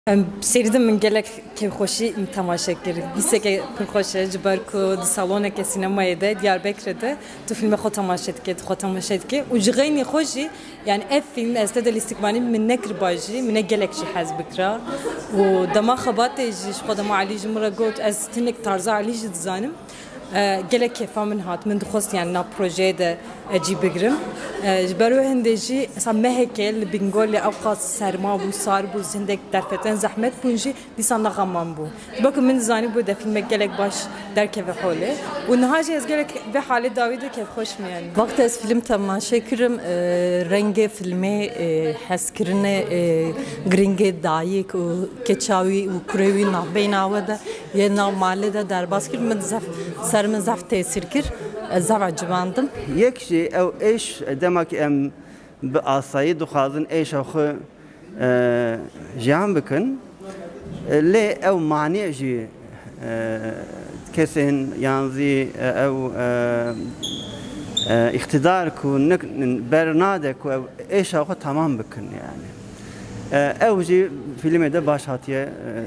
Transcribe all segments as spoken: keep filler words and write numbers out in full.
Seride من gelek kevxoşi tamaşa kiri. Hisse ki kevxoşi cibarku di salona ke sinemaya da Diyarbakır'da tu filme xo tamaşa etki, xo tamaşa etki. Ucğayni xoşi yani ev film ested el istikmani min nekr baji, min gelek şi haz bikra. و dama xabat ji xo dama Ali jimra got az tinek tarza Ali jidzanim. gelek kefam min hat min dixost yani na proje de اجي بقرم جبرو هندجي مثلا مهكل بنقول اوقات سرما بو صار بو زندك درفتن زحمت بونجي لسان غمان بو بكم من زاني بو ده فيلم قالك باش درك في حوله ونهاجي از قالك بحاله داوود كيف خوش يعني وقت از فيلم تماشا كرم رنگ فيلمي حسكرنه گرينگ دايك و كچاوي و كروي نا بيناوده ينا مالده درباس كر من زف سر من زف تاثير كر زف عجباندم يكشي او ايش دمك ام بأصايد وخازن ايش اخو جام بكن لي او معنى جي كسن ينزي او اقتدارك برنادك او ايش اخو تمام بكن يعني او جي فيلم ده باش هاتيه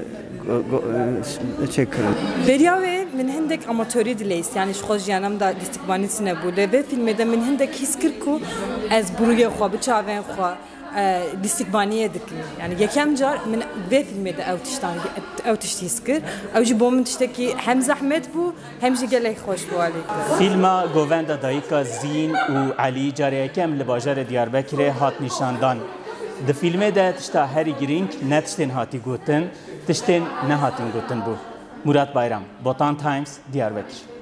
تشكرم برياوي من هندك اماتوري دليس يعني شخوش جانم دا استقبالي سنبوله و فيلم ده من هندك هيسكركو از برويه خو بچاوين خو استقباليه دكن يعني يكم جار من و فيلم ده او تشتان او تشتيسكر او جي بوم تشتكي هم زحمت بو هم جي قالك خوش بو عليك فيلم گووندا دايكا زين و علي جاري كم لباجار دياربكر هات نشاندان د فیلمه ده تشتا هری گرینگ نتشتن هاتی گوتن تشتن نه هاتین گوتن بو مراد بایرام بوتان تایمز دیاربکر